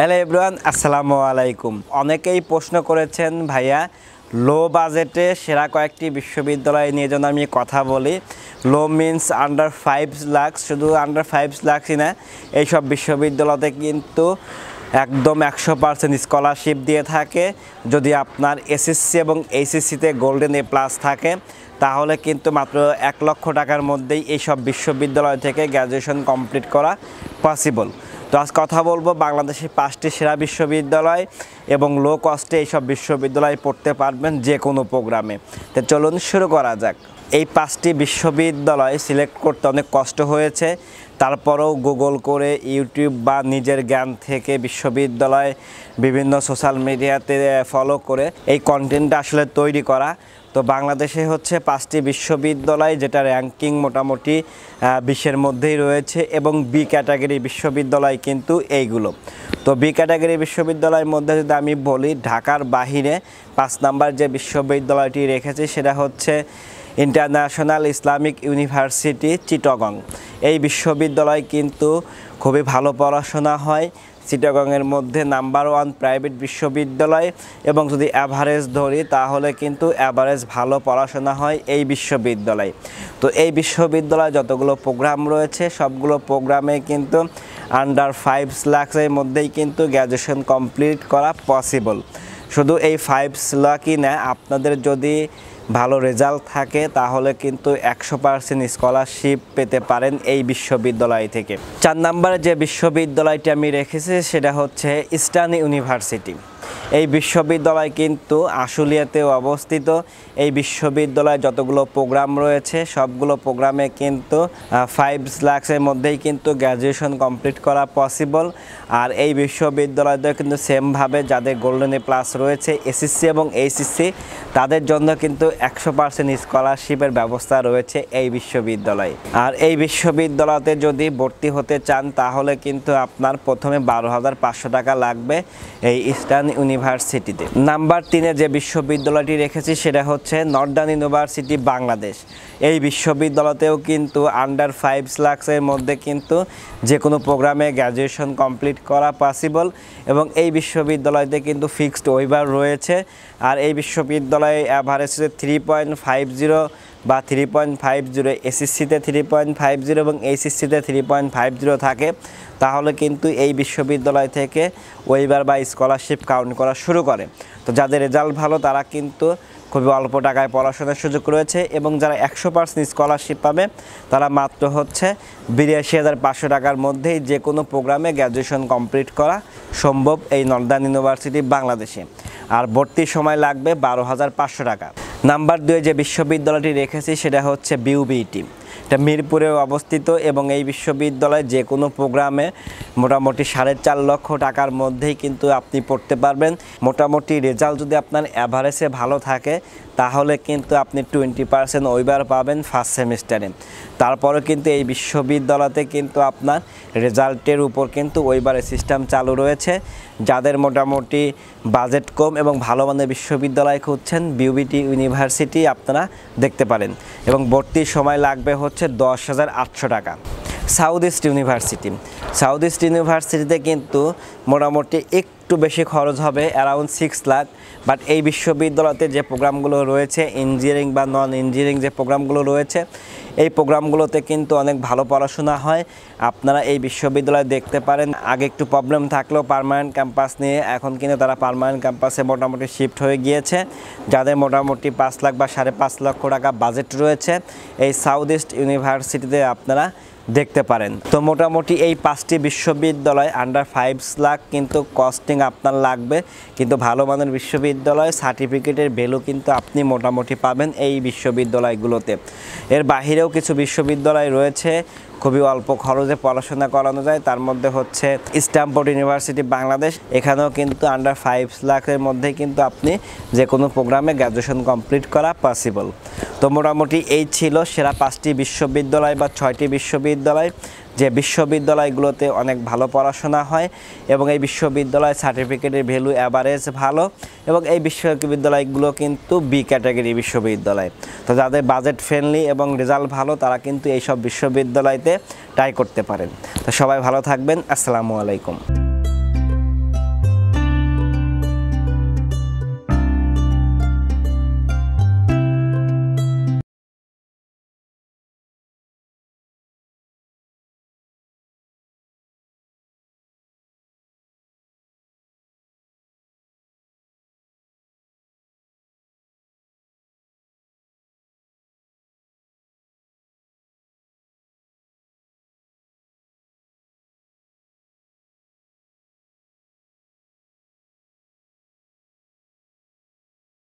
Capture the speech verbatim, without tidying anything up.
Hello everyone, আসসালামু আলাইকুম। অনেকেই প্রশ্ন করেছেন ভাইয়া লো বাজেটে সেরা কয়েকটি বিশ্ববিদ্যালয় নিয়ে যেন আমি কথা বলি। Low means under five lakh, শুধু আন্ডার ফাইভ লাখই না, এইসব বিশ্ববিদ্যালয়তে কিন্তু একদম একশো পার্সেন্ট স্কলারশিপ দিয়ে থাকে। যদি আপনার এসএসসি এবং এইচএসসিতে গোল্ডেন এ প্লাস থাকে তাহলে কিন্তু মাত্র এক লক্ষ টাকার মধ্যেই এইসব বিশ্ববিদ্যালয় থেকে গ্র্যাজুয়েশন কমপ্লিট করা পসিবল। তো আজ কথা বলবো বাংলাদেশের পাঁচটি সেরা বিশ্ববিদ্যালয় এবং লো কস্টে এইসব বিশ্ববিদ্যালয়ে পড়তে পারবেন যে কোনো প্রোগ্রামে। তো চলুন শুরু করা যাক। এই পাঁচটি বিশ্ববিদ্যালয় সিলেক্ট করতে অনেক কষ্ট হয়েছে, তারপরেও গুগল করে ইউটিউব বা নিজের জ্ঞান থেকে বিশ্ববিদ্যালয় বিভিন্ন সোশ্যাল মিডিয়াতে ফলো করে এই কন্টেন্টটা আসলে তৈরি করা। তো বাংলাদেশে হচ্ছে পাঁচটি বিশ্ববিদ্যালয় যেটা র্যাঙ্কিং মোটামুটি বিশের মধ্যেই রয়েছে এবং বি ক্যাটাগরি বিশ্ববিদ্যালয় কিন্তু এইগুলো। তো বি ক্যাটাগরি বিশ্ববিদ্যালয়ের মধ্যে যদি আমি বলি, ঢাকার বাহিরে পাঁচ নাম্বার যে বিশ্ববিদ্যালয়টি রেখেছি সেটা হচ্ছে ইন্টারন্যাশনাল ইসলামিক ইউনিভার্সিটি চিটাগং। এই বিশ্ববিদ্যালয় কিন্তু খুবই ভালো পড়াশোনা হয়, চিটাগংয়ের মধ্যে নাম্বার ওয়ান প্রাইভেট বিশ্ববিদ্যালয় এবং যদি অ্যাভারেজ ধরি তাহলে কিন্তু অ্যাভারেজ ভালো পড়াশোনা হয় এই বিশ্ববিদ্যালয়। তো এই বিশ্ববিদ্যালয়ে যতগুলো প্রোগ্রাম রয়েছে সবগুলো প্রোগ্রামে কিন্তু আন্ডার ফাইভ লাখের মধ্যেই কিন্তু গ্র্যাজুয়েশন কমপ্লিট করা পসিবল। শুধু এই ফাইভ লাখই না, আপনাদের যদি ভালো রেজাল্ট থাকে তাহলে কিন্তু একশো পার্সেন্ট স্কলারশিপ পেতে পারেন এই বিশ্ববিদ্যালয় থেকে। চার নম্বরে যে বিশ্ববিদ্যালয়টি আমি রেখেছি সেটা হচ্ছে ইস্টার্ন ইউনিভার্সিটি। এই বিশ্ববিদ্যালয় কিন্তু আশুলিয়াতেও অবস্থিত। এই বিশ্ববিদ্যালয়ে যতগুলো প্রোগ্রাম রয়েছে সবগুলো প্রোগ্রামে কিন্তু ফাইভ লাখের মধ্যেই কিন্তু গ্র্যাজুয়েশন কমপ্লিট করা পসিবল। আর এই বিশ্ববিদ্যালয়তে কিন্তু সেমভাবে যাদের গোল্ডেন এ প্লাস রয়েছে এসএসসি এবং এইচএসসি তাদের জন্য কিন্তু একশো পার্সেন্ট স্কলারশিপের ব্যবস্থা রয়েছে এই বিশ্ববিদ্যালয়ে। আর এই বিশ্ববিদ্যালয়তে যদি ভর্তি হতে চান তাহলে কিন্তু আপনার প্রথমে বারো হাজার পাঁচশো টাকা লাগবে এই ইস্টার্ন ইউনিভার্সিটিতে। নাম্বার তিনে যে বিশ্ববিদ্যালয়টি রেখেছি সেটা হচ্ছে নর্দার্ন ইউনিভার্সিটি বাংলাদেশ। এই বিশ্ববিদ্যালয়তেও কিন্তু আন্ডার ফাইভ লাখের মধ্যে কিন্তু যে কোনো প্রোগ্রামে গ্র্যাজুয়েশন কমপ্লিট করা পসিবল এবং এই বিশ্ববিদ্যালয়তে কিন্তু ফিক্সড ওয়েভার রয়েছে। আর এই বিশ্ববিদ্যালয়ে average three point five zero বা থ্রি পয়েন্ট ফাইভ জিরো এসএসসিতে থ্রি পয়েন্ট ফাইভ জিরো এবং এইচএসসিতে থ্রি পয়েন্ট ফাইভ জিরো থাকে তাহলে কিন্তু এই বিশ্ববিদ্যালয় থেকে ওয়েভার বা স্কলারশিপ কাউন্ট করা শুরু করে। তো যাদের রেজাল্ট ভালো তারা কিন্তু খুবই অল্প টাকায় পড়াশোনার সুযোগ রয়েছে এবং যারা একশো পার্সেন্ট স্কলারশিপ পাবে তারা মাত্র হচ্ছে বিরাশি হাজার পাঁচশো টাকার মধ্যেই যে কোনো প্রোগ্রামে গ্র্যাজুয়েশন কমপ্লিট করা সম্ভব এই নর্দার্ন ইউনিভার্সিটি বাংলাদেশে। আর ভর্তির সময় লাগবে বারো হাজার পাঁচশো টাকা। নাম্বার দুয়ে যে বিশ্ববিদ্যালয়টি রেখেছি সেটা হচ্ছে বিউবিটি। এটা মিরপুরে অবস্থিত এবং এই বিশ্ববিদ্যালয়ে যে কোনো প্রোগ্রামে মোটামুটি সাড়ে চার লক্ষ টাকার মধ্যেই কিন্তু আপনি পড়তে পারবেন। মোটামুটি রেজাল্ট যদি আপনার অ্যাভারেজে ভালো থাকে তাহলে কিন্তু আপনি টোয়েন্টি পার্সেন্ট ওয়েভার পাবেন ফার্স্ট সেমিস্টারে। তারপরে কিন্তু এই বিশ্ববিদ্যালয়তে কিন্তু আপনার রেজাল্টের উপর কিন্তু ওয়েভারের সিস্টেম চালু রয়েছে। যাদের মোটামুটি বাজেট কম এবং ভালো মানের বিশ্ববিদ্যালয় খুঁজছেন বিউবিটি ইউনিভার্সিটি আপনারা দেখতে পারেন এবং ভর্তির সময় লাগবে হচ্ছে দশ হাজার আটশো টাকা। South East University South East ইউনিভার্সিটিতে কিন্তু মোটামুটি একটু বেশি খরচ হবে, অ্যারাউন্ড সিক্স লাখ। বাট এই বিশ্ববিদ্যালয়তে যে প্রোগ্রামগুলো রয়েছে ইঞ্জিনিয়ারিং বা নন ইঞ্জিনিয়ারিং যে প্রোগ্রামগুলো রয়েছে এই প্রোগ্রামগুলোতে কিন্তু অনেক ভালো পড়াশোনা হয়। আপনারা এই বিশ্ববিদ্যালয়ে দেখতে পারেন। আগে একটু প্রবলেম থাকলেও পার্মানেন্ট ক্যাম্পাস নিয়ে এখন কিন্তু তারা পার্মানেন্ট ক্যাম্পাসে মোটামুটি শিফট হয়ে গিয়েছে। যাদের মোটামুটি পাঁচ লাখ বা সাড়ে পাঁচ লক্ষ টাকা বাজেট রয়েছে এই সাউথ ইস্ট ইউনিভার্সিটিতে আপনারা দেখতে পারেন। তো মোটামুটি এই পাঁচটি বিশ্ববিদ্যালয় আন্ডার ফাইভ লাখ কিন্তু কস্টিং আপনার লাগবে, কিন্তু ভালো মানের বিশ্ববিদ্যালয় সার্টিফিকেটের ভ্যালু কিন্তু আপনি মোটামুটি পাবেন এই বিশ্ববিদ্যালয়গুলোতে। এর বাহিরেও কিছু বিশ্ববিদ্যালয় রয়েছে খুবই অল্প খরচে পড়াশোনা করানো যায়, তার মধ্যে হচ্ছে স্ট্যামফোর্ড ইউনিভার্সিটি বাংলাদেশ। এখানেও কিন্তু আন্ডার ফাইভ লাখের মধ্যে কিন্তু আপনি যে কোনো প্রোগ্রামে গ্র্যাজুয়েশন কমপ্লিট করা পসিবল। তো মোটামুটি এই ছিল সেরা পাঁচটি বিশ্ববিদ্যালয় বা ছয়টি বিশ্ববিদ্যালয় যে বিশ্ববিদ্যালয়গুলোতে অনেক ভালো পড়াশোনা হয় এবং এই বিশ্ববিদ্যালয় সার্টিফিকেটের ভ্যালু অ্যাভারেজ ভালো এবং এই বিশ্ববিদ্যালয়গুলো কিন্তু বি ক্যাটাগরি বিশ্ববিদ্যালয়। তো যাদের বাজেট ফ্রেন্ডলি এবং রেজাল্ট ভালো তারা কিন্তু এই সব বিশ্ববিদ্যালয়তে ট্রাই করতে পারেন। তো সবাই ভালো থাকবেন। আসসালামু আলাইকুম।